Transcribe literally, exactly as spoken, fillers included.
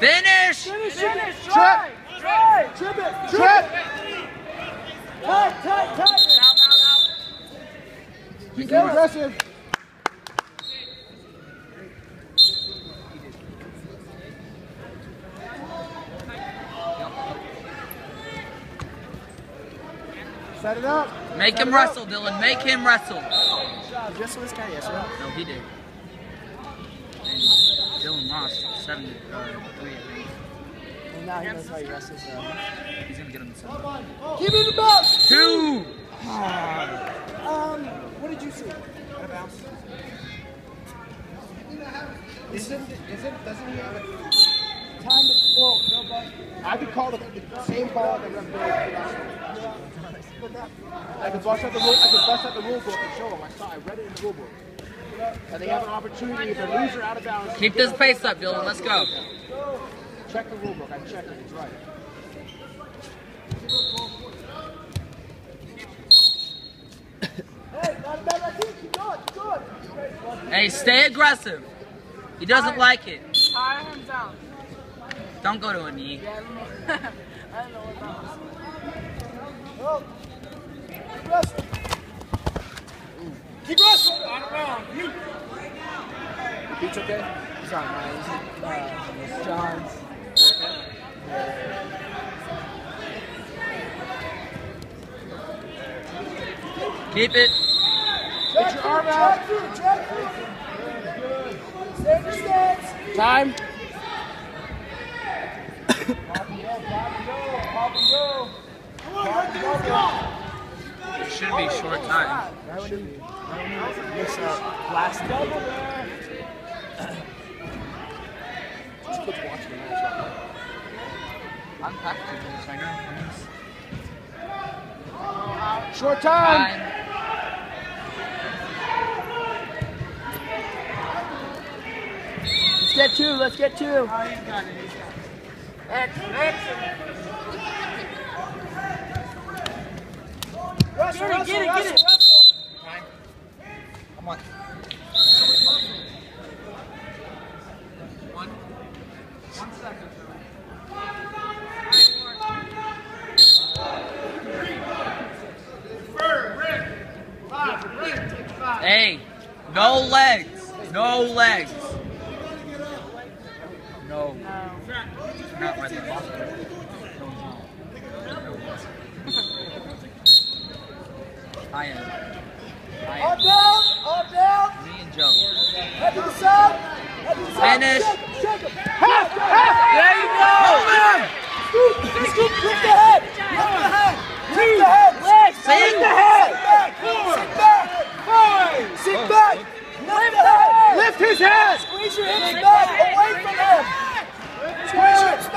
Finish! Finish! Finish! Trip! Try! Try! Trip it! Trip! Tight! Tight! Tight! Out, out, out. Be aggressive. Set it up. Make Set him it wrestle, up. Dylan. Make him wrestle. Did you wrestle this guy yesterday? No, he did. And Dylan lost seven to three, I think. Well, now he knows how he wrestles. So. He's gonna get him the seven. Keep it in the box. Two! Um, what did you see? Out of bounds. Isn't, isn't, doesn't he have a Time to well, no, but I could call the, the same ball that ref did. I could bust out the rule. I could bust out the rule book and show them. I saw. I read it in the rule book. And they have an opportunity if they lose or out of bounds. Keep this pace up, Dylan. Let's go. Check the rule book. I checked it. It's right. hey, not a bad idea. Keep going. Keep going. Hey, stay aggressive. He doesn't like it. Tie him down. Don't go to a knee. Yeah, I don't know. I don't know what that was. Oh. Keep wrestling. Keep wrestling. On around. You. Beats okay? He's on mine. He's uh, John's. Keep it. Get your arm out. Stay in your stance. Time. It should be short time. Right when you, right when you mix up last double there. Just quit watching the match. I'm practicing this right now. Short time. Time. Let's get two. Let's get two. Oh, he's got it. He's got it. Next, next. Wrestle, Get it, get it, wrestle, get it. wrestle. Time. Come on. One. One second. Hey, no legs. No legs. No. Not right there. I am. I Up am. down, up down. Me and Joe. Head to the side. Head to the side. Finish. Shake him, shake him. Half, half. There you go. Scoop, scoop, lift the head. Lift the head. Lift the head. Legs. Sit. Lift the head. Sit back. Five. Sit back. Lift the head. Lift his head. Squeeze your hips back away from him. Squeeze your hips